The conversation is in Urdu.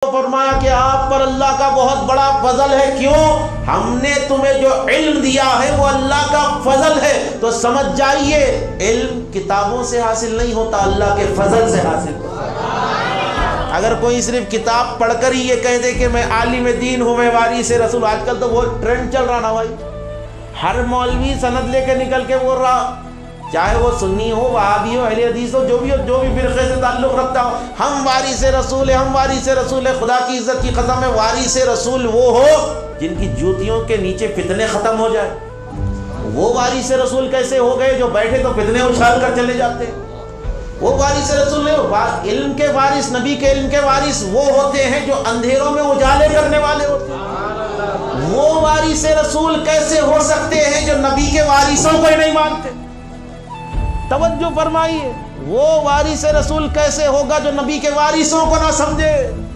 فرمایا کہ آپ پر اللہ کا بہت بڑا فضل ہے. کیوں؟ ہم نے تمہیں جو علم دیا ہے وہ اللہ کا فضل ہے. تو سمجھ جائیے علم کتابوں سے حاصل نہیں ہوتا، اللہ کے فضل سے حاصل ہوتا. اگر کوئی صرف کتاب پڑھ کر ہی یہ کہہ دے کہ میں عالم دین ہوں، میں وارث رسول، آج کل تو وہ ٹرینڈ چل رہا نا بھائی، ہر مولوی سند لے کے نکل کے بول رہا، چاہے وہ سنی ہو، وہابی ہو، اہل حدیث ہو، جو بھی فرقے سے تعلق رکھتا ہو، ہم وارث رسول ہیں، ہم وارث رسول ہیں. خدا کی عزت کی قسم ہے وارث رسول وہ ہو جن کی جوتیوں کے نیچے فتنے ختم ہو جائے. وہ وارث رسول کیسے ہو گئے جو بیٹھے تو فتنے اچھال کر چلے جاتے ہیں؟ وہ وارث رسول نہیں. علم کے وارث، نبی کے علم کے وارث وہ ہوتے ہیں جو اندھیروں میں اجالے کرنے والے ہوتے ہیں. وہ وارث رسول کیسے ہو سکتے ہیں جو نبی کے وارثوں کو ہی نہیں مانتے؟ توجہ فرمائیے، وہ وارث رسول کیسے ہوگا جو نبی کے وارثوں کو نہ سمجھے؟